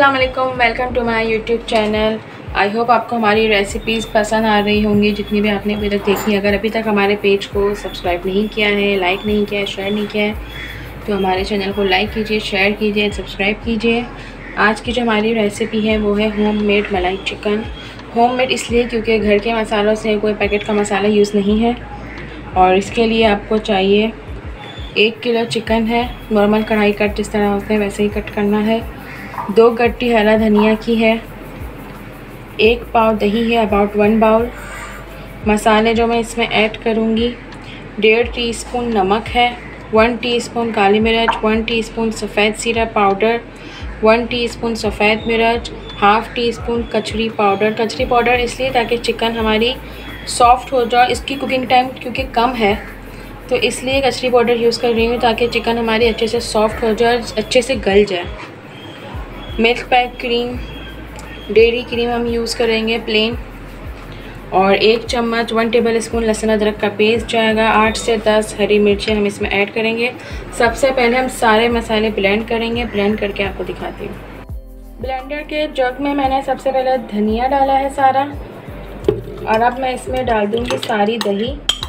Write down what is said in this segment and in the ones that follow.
अस्सलाम वालेकुम, welcome to my YouTube channel. I hope आपको हमारी रेसिपीज़ पसंद आ रही होंगी जितनी भी आपने अभी तक देखी। अगर अभी तक हमारे पेज को सब्सक्राइब नहीं किया है, लाइक नहीं किया है, शेयर नहीं किया है तो हमारे चैनल को लाइक कीजिए, शेयर कीजिए, सब्सक्राइब कीजिए। आज की जो हमारी रेसिपी है वो है होममेड मलाई चिकन। होममेड इसलिए क्योंकि घर के मसालों से कोई पैकेट का मसाला यूज़ नहीं है। और इसके लिए आपको चाहिए 1 किलो चिकन है, नॉर्मल कढ़ाई कट जिस तरह होते हैं वैसे ही कट करना है। 2 गट्टी हरा धनिया की है, 1 पाव दही है, अबाउट 1 बाउल। मसाले जो मैं इसमें ऐड करूँगी, 1.5 टीस्पून नमक है, 1 टीस्पून काली मिर्च, 1 टीस्पून सफ़ेद जीरा पाउडर, 1 टीस्पून सफ़ेद मिर्च, हाफ़ टीस्पून कचरी पाउडर। कचरी पाउडर इसलिए ताकि चिकन हमारी सॉफ़्ट हो जाए। इसकी कुकिंग टाइम क्योंकि कम है तो इसलिए कचरी पाउडर यूज़ कर रही हूँ ताकि चिकन हमारी अच्छे से सॉफ़्ट हो जाए, अच्छे से गल जाए। Milk pack cream, dairy cream हम यूज़ करेंगे प्लेन। और 1 चम्मच 1 टेबल स्पून लहसुन अदरक का पेस्ट जाएगा। 8 से 10 हरी मिर्चें हम इसमें ऐड करेंगे। सबसे पहले हम सारे मसाले ब्लेंड करेंगे, ब्लेंड करके आपको दिखाती हूँ। ब्लेंडर के जग में मैंने सबसे पहले धनिया डाला है सारा, और अब मैं इसमें डाल दूँगी सारी दही।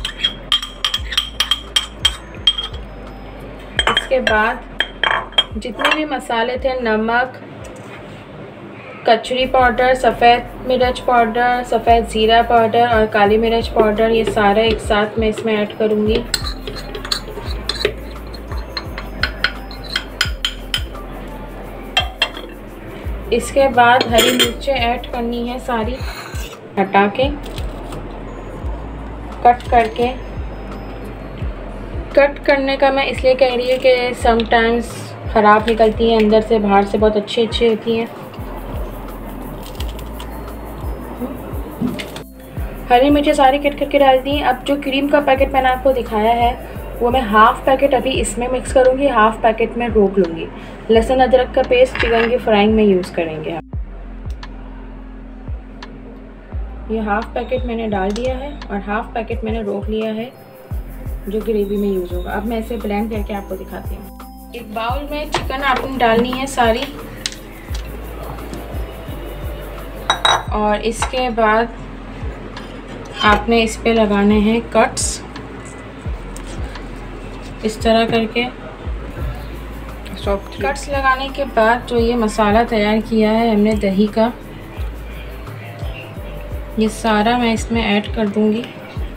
इसके बाद जितने भी मसाले थे, नमक, कचरी पाउडर, सफ़ेद मिर्च पाउडर, सफ़ेद ज़ीरा पाउडर और काली मिर्च पाउडर, ये सारा एक साथ मैं इसमें ऐड करूँगी। इसके बाद हरी मिर्चें ऐड करनी है सारी, हटा के कट करने का मैं इसलिए कह रही हूँ कि समटाइम्स ख़राब निकलती हैं अंदर से, बाहर से बहुत अच्छी होती हैं। हरी मिर्चें सारी कट करके डाल दी। अब जो क्रीम का पैकेट मैंने आपको दिखाया है वो मैं हाफ़ पैकेट अभी इसमें मिक्स करूँगी, हाफ़ पैकेट में रोक लूँगी। लहसुन अदरक का पेस्ट चिकन की फ्राइंग में यूज़ करेंगे। ये हाफ़ पैकेट मैंने डाल दिया है और हाफ़ पैकेट मैंने रोक लिया है जो ग्रेवी में यूज़ होगा। अब मैं इसे ब्लेंड करके आपको दिखाती हूँ। एक बाउल में चिकन आपने डालनी है सारी, और इसके बाद आपने इस पे लगाने हैं कट्स इस तरह करके। कट्स लगाने के बाद जो ये मसाला तैयार किया है हमने दही का, ये सारा मैं इसमें ऐड कर दूंगी।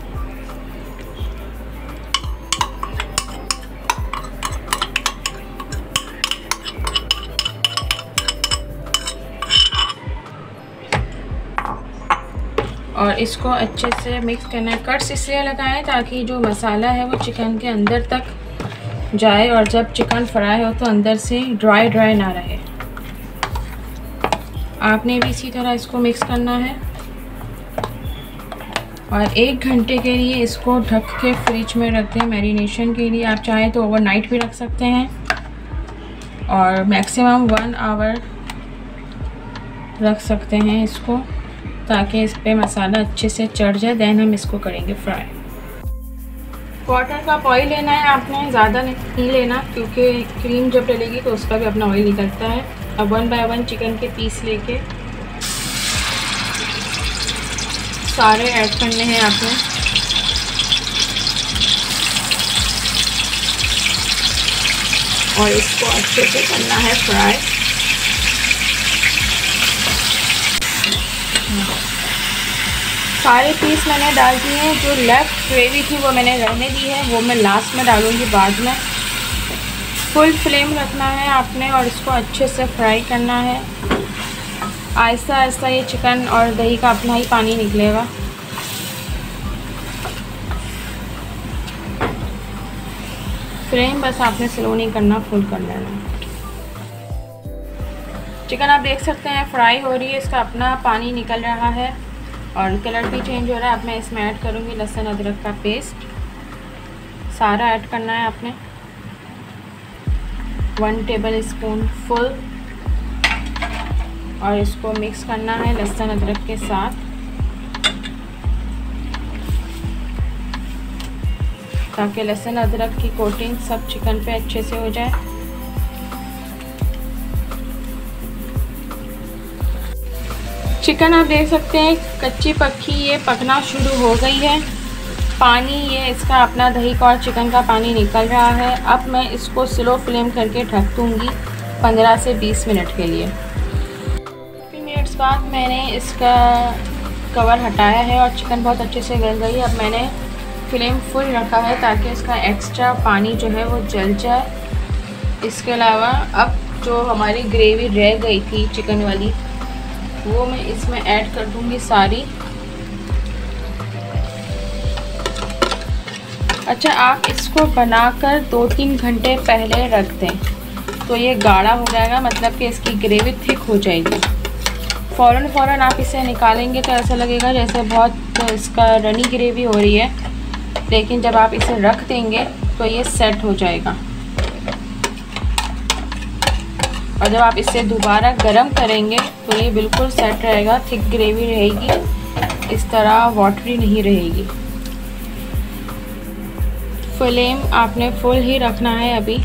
और इसको अच्छे से मिक्स करना है। कट्स इसलिए लगाएं ताकि जो मसाला है वो चिकन के अंदर तक जाए और जब चिकन फ्राई हो तो अंदर से ड्राई ना रहे। आपने भी इसी तरह इसको मिक्स करना है और 1 घंटे के लिए इसको ढक के फ्रिज में रख दें मैरिनेशन के लिए। आप चाहें तो ओवरनाइट भी रख सकते हैं और मैक्सिमम 1 आवर रख सकते हैं इसको ताकि इस पे मसाला अच्छे से चढ़ जाए। देन हम इसको करेंगे फ्राई। क्वार्टर कप ऑयल लेना है आपने, ज़्यादा नहीं लेना क्योंकि क्रीम जब डलेगी तो उसका भी अपना ऑयल निकलता है। अब 1 बाय 1 चिकन के पीस लेके सारे ऐड करने हैं आपने। और इसको अच्छे से करना है फ्राई। सारे पीस मैंने डाल दिए हैं। जो लेफ्ट ग्रेवी थी वो मैंने रहने दी है, वो मैं लास्ट में डालूँगी बाद में। फुल फ्लेम रखना है आपने और इसको अच्छे से फ्राई करना है। आहिस्ता आहिस्ता ये चिकन और दही का अपना ही पानी निकलेगा। फ्लेम बस आपने स्लो नहीं करना, फुल कर लेना। चिकन आप देख सकते हैं फ्राई हो रही है, इसका अपना पानी निकल रहा है और कलर भी चेंज हो रहा है। अब मैं इसमें ऐड करूँगी लहसुन अदरक का पेस्ट, सारा ऐड करना है आपने, 1 टेबल स्पून फुल, और इसको मिक्स करना है लहसुन अदरक के साथ ताकि लहसुन अदरक की कोटिंग सब चिकन पे अच्छे से हो जाए। चिकन आप देख सकते हैं कच्ची पक्की ये पकना शुरू हो गई है। पानी ये इसका अपना दही का और चिकन का पानी निकल रहा है। अब मैं इसको स्लो फ्लेम करके ढक दूँगी 15 से 20 मिनट के लिए। 15 मिनट्स बाद मैंने इसका कवर हटाया है और चिकन बहुत अच्छे से गल गई है। अब मैंने फ्लेम फुल रखा है ताकि इसका एक्स्ट्रा पानी जो है वो जल जाए। इसके अलावा अब जो हमारी ग्रेवी रह गई थी चिकन वाली वो मैं इसमें ऐड कर दूंगी सारी। अच्छा, आप इसको बनाकर 2-3 घंटे पहले रख दें तो ये गाढ़ा हो जाएगा, मतलब कि इसकी ग्रेवी थिक हो जाएगी। फ़ौरन आप इसे निकालेंगे तो ऐसा लगेगा जैसे बहुत इसका रनी ग्रेवी हो रही है, लेकिन जब आप इसे रख देंगे तो ये सेट हो जाएगा। और जब आप इसे दोबारा गरम करेंगे तो ये बिल्कुल सेट रहेगा, थिक ग्रेवी रहेगी, इस तरह वाटरी नहीं रहेगी। फ्लेम आपने फुल ही रखना है अभी।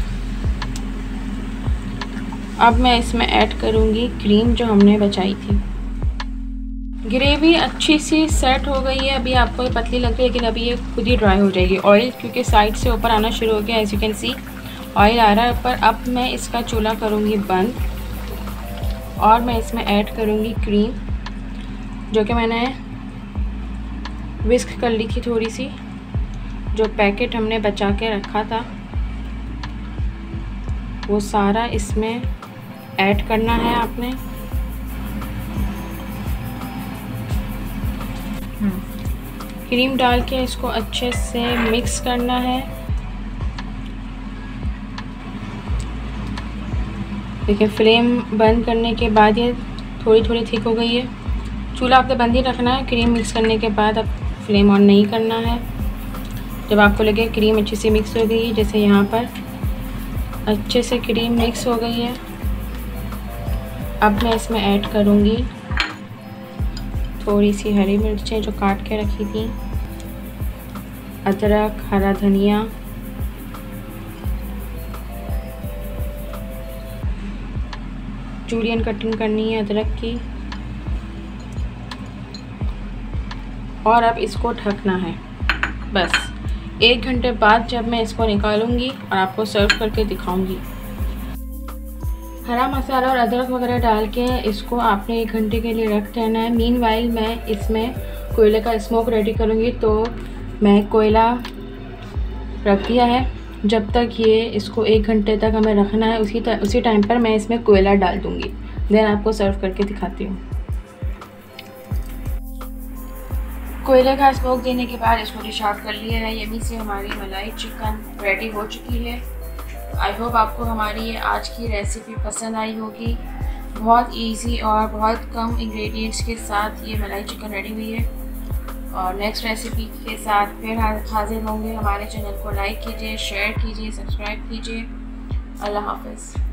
अब मैं इसमें ऐड करूँगी क्रीम जो हमने बचाई थी। ग्रेवी अच्छी सी सेट हो गई है। अभी आपको ये पतली लग रही है लेकिन अभी ये खुद ही ड्राई हो जाएगी। ऑयल क्योंकि साइड से ऊपर आना शुरू हो गया, as you can see oil आ रहा है ऊपर। अब मैं इसका चूल्हा करूँगी बंद और मैं इसमें ऐड करूँगी क्रीम जो कि मैंने विस्क कर ली थी थोड़ी सी। जो पैकेट हमने बचा के रखा था वो सारा इसमें ऐड करना है आपने। क्रीम डाल के इसको अच्छे से मिक्स करना है। देखिए फ्लेम बंद करने के बाद ये थोड़ी थिक हो गई है। चूल्हा आपने बंद ही रखना है। क्रीम मिक्स करने के बाद अब फ्लेम ऑन नहीं करना है। जब आपको लगे क्रीम अच्छे से मिक्स हो गई है, जैसे यहाँ पर अच्छे से क्रीम मिक्स हो गई है, अब मैं इसमें ऐड करूँगी थोड़ी सी हरी मिर्चें जो काट के रखी थी, अदरक, हरा धनिया, जूलियन कटिंग करनी है अदरक की, और अब इसको ढकना है। बस 1 घंटे बाद जब मैं इसको निकालूंगी और आपको सर्व करके दिखाऊंगी। हरा मसाला और अदरक वगैरह डाल के इसको आपने 1 घंटे के लिए रख देना है। मीनवाइल मैं इसमें कोयले का स्मोक रेडी करूंगी, तो मैं कोयला रख दिया है। जब तक ये इसको 1 घंटे तक हमें रखना है, उसी टाइम पर मैं इसमें कोयला डाल दूंगी। देन आपको सर्व करके दिखाती हूँ। कोयले का स्मोक देने के बाद इसको डिश आउट कर लिया है। यमी से हमारी मलाई चिकन रेडी हो चुकी है। आई होप आपको हमारी ये आज की रेसिपी पसंद आई होगी। बहुत इजी और बहुत कम इंग्रेडिएंट्स के साथ ये मलाई चिकन रेडी हुई है। और नेक्स्ट रेसिपी के साथ फिर हाजिर होंगे। हमारे चैनल को लाइक कीजिए, शेयर कीजिए, सब्सक्राइब कीजिए। अल्लाह हाफ़िज़।